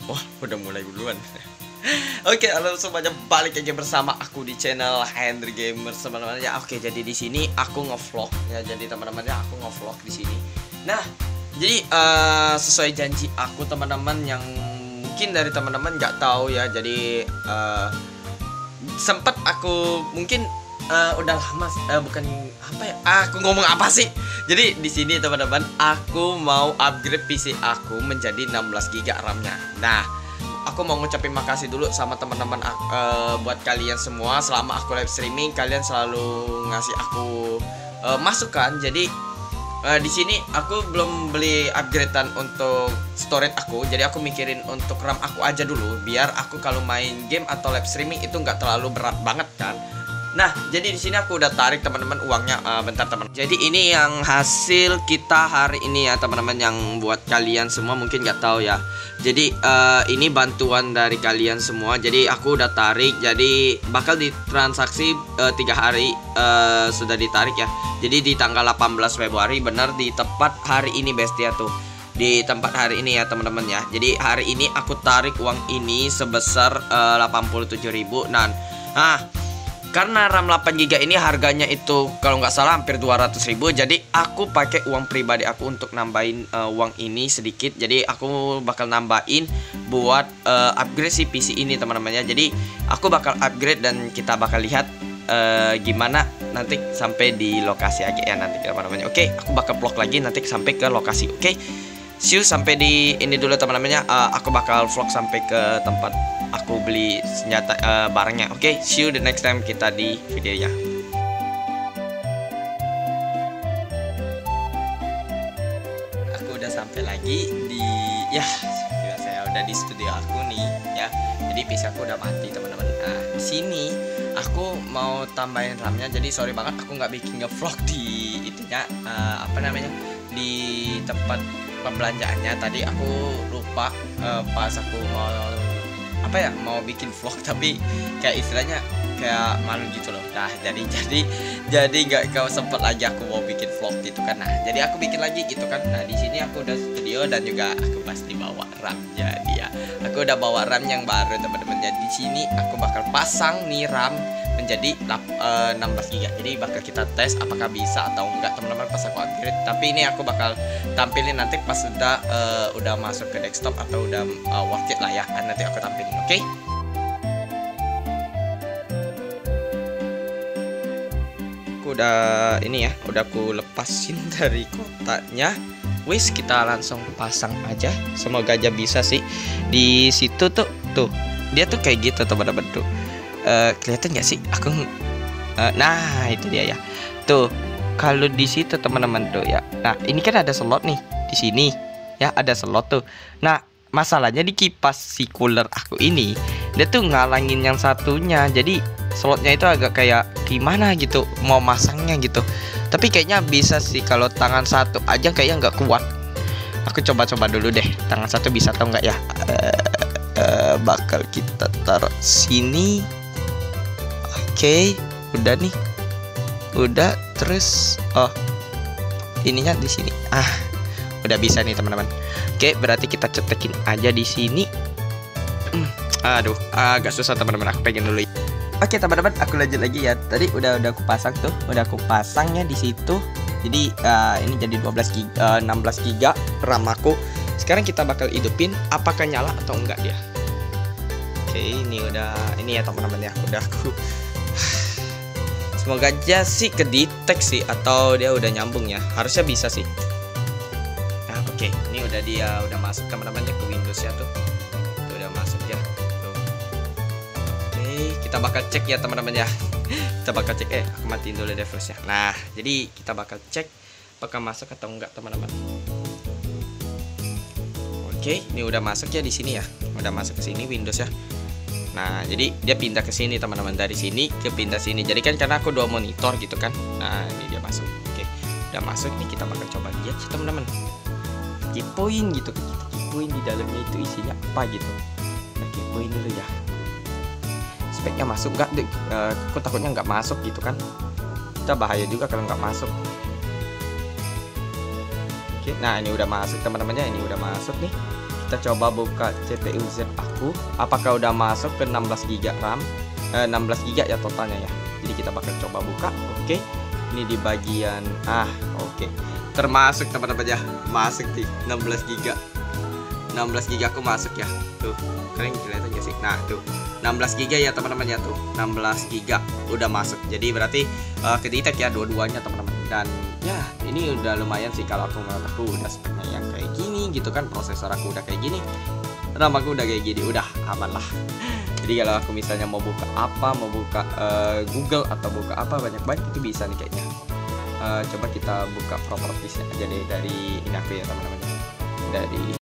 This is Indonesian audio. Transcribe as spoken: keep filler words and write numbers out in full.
Wah, udah mulai duluan. Oke, halo semuanya, balik lagi bersama aku di channel Henry Gamer teman-teman ya. Oke, jadi di sini aku ngevlog ya. Jadi teman-teman ya, aku ngevlog di sini. Nah, jadi uh, sesuai janji aku teman-teman, yang mungkin dari teman-teman nggak tahu ya. Jadi uh, sempat aku mungkin uh, udah lama uh, bukan apa ya? Aku ngomong apa sih? Jadi di sini teman-teman, aku mau upgrade P C aku menjadi enam belas giga RAM-nya. Nah, aku mau ngucapin makasih dulu sama teman-teman uh, buat kalian semua. Selama aku live streaming, kalian selalu ngasih aku uh, masukan. Jadi uh, di sini aku belum beli upgradean untuk storage aku. Jadi aku mikirin untuk RAM aku aja dulu, biar aku kalau main game atau live streaming itu nggak terlalu berat banget kan. Nah, jadi di sini aku udah tarik teman-teman uangnya. Uh, bentar teman. Jadi ini yang hasil kita hari ini ya teman-teman, yang buat kalian semua mungkin nggak tahu ya. Jadi uh, ini bantuan dari kalian semua. Jadi aku udah tarik. Jadi bakal ditransaksi uh, tiga hari uh, sudah ditarik ya. Jadi di tanggal delapan belas Februari, benar di tepat hari ini bestia tuh. Di tempat hari ini ya teman-teman ya. Jadi hari ini aku tarik uang ini sebesar uh, delapan puluh tujuh ribu. Nah, nah karena RAM delapan giga ini harganya itu kalau nggak salah hampir dua ratus ribu. Jadi aku pakai uang pribadi aku untuk nambahin uh, uang ini sedikit. Jadi aku bakal nambahin buat uh, upgrade si P C ini teman-teman ya. Jadi aku bakal upgrade dan kita bakal lihat uh, gimana nanti sampai di lokasi aja ya nanti teman-teman. Oke, aku bakal vlog lagi nanti sampai ke lokasi. Oke, see you sampai di ini dulu teman-teman ya. Uh, aku bakal vlog sampai ke tempat aku beli senjata uh, barangnya. Oke, okay, see you the next time kita di videonya. Aku udah sampai lagi di ya, saya udah di studio aku nih ya. Jadi P C aku udah mati teman-teman. Nah, di sini aku mau tambahin RAM-nya. Jadi sorry banget aku nggak bikin nge-vlog di itunya uh, apa namanya? Di tempat pembelanjaannya. Tadi aku lupa uh, pas aku mau apa ya mau bikin vlog, tapi kayak istilahnya kayak malu gitu loh. Nah jadi jadi jadi nggak kau sempet lagi aku mau bikin vlog gitu kan. Nah jadi aku bikin lagi gitu kan. Nah di sini aku udah studio dan juga aku pasti bawa RAM. Jadi ya aku udah bawa RAM yang baru teman-teman. Jadi di sini aku bakal pasang nih RAM menjadi uh, enam belas giga. Jadi bakal kita tes apakah bisa atau enggak teman-teman pas aku upgrade. Tapi ini aku bakal tampilin nanti pas udah uh, udah masuk ke desktop atau udah uh, worth it lah ya. Nanti aku tampilin. Oke, okay? Aku udah ini ya, udah aku lepasin dari kotaknya. Wis, kita langsung pasang aja. Semoga aja bisa sih. Di situ tuh, tuh dia tuh kayak gitu teman-teman tuh. Uh, kelihatan nggak sih? Aku, uh, nah itu dia ya. Tuh, kalau di situ teman-teman tuh ya. Nah ini kan ada slot nih di sini ya, ada slot tuh. Nah masalahnya di kipas si cooler aku ini dia tuh ngalangin yang satunya. Jadi slotnya itu agak kayak gimana gitu mau masangnya gitu. Tapi kayaknya bisa sih kalau tangan satu aja kayaknya nggak kuat. Aku coba-coba dulu deh tangan satu bisa atau enggak ya. uh, uh, Bakal kita taruh sini. Oke, okay, udah nih. Udah, terus oh. Ininya di sini. Ah, udah bisa nih teman-teman. Oke, berarti kita cetekin aja di sini. Hmm, aduh, agak susah teman-teman. Aku pengen dulu. Oke teman-teman, aku lanjut lagi ya. Tadi udah udah aku pasang tuh, udah aku pasangnya di situ. Jadi uh, ini jadi dua belas giga, uh, enam belas giga RAM aku. Sekarang kita bakal hidupin apakah nyala atau enggak ya. Oke, ini udah ini ya teman-teman ya. Udah aku semoga aja sih kedetek sih atau dia udah nyambung ya. Harusnya bisa sih. Nah, oke, okay. Ini udah dia udah masuk teman-teman ya ke Windows ya tuh. Tuh udah masuk ya. Tuh. Oke, okay, kita bakal cek ya teman-teman ya. Kita bakal cek eh aku matiin dulu device ya. Nah, jadi kita bakal cek apakah masuk atau enggak teman-teman. Oke, okay, ini udah masuk ya di sini ya. Udah masuk ke sini Windows ya. Nah, jadi dia pindah ke sini teman-teman, dari sini ke pindah sini. Jadi kan karena aku dua monitor gitu kan. Nah, ini dia masuk. Oke, udah masuk nih, kita bakal coba lihat sih teman-teman. Kepoin gitu, kita kepoin di dalamnya itu isinya apa gitu. Kita kepoin dulu ya. Speknya masuk nggak? Uh, aku takutnya nggak masuk gitu kan. Kita bahaya juga kalau nggak masuk. Oke, nah ini udah masuk teman-temannya, ini udah masuk nih. kita coba buka C P U Z aku, apakah udah masuk ke enam belas giga RAM, eh, enam belas giga ya totalnya ya. Jadi kita bakal coba buka. Oke, ini di bagian ah oke, termasuk teman-teman ya, masuk di enam belas giga, enam belas giga aku masuk ya. Tuh kalian kelihatan gak sih? Nah tuh enam belas giga ya teman-teman ya, tuh enam belas giga udah masuk. Jadi berarti uh, kedetek ya dua-duanya teman-teman. Dan ya ini udah lumayan sih kalau aku menurut aku udah speknya yang kayak gini gitu kan, prosesor aku udah kayak gini, RAM aku udah kayak gini, udah aman lah. Jadi kalau aku misalnya mau buka apa, mau buka uh, Google atau buka apa banyak-banyak itu bisa nih kayaknya. Uh, coba kita buka propertiesnya aja deh dari ini aku ya teman-teman, dari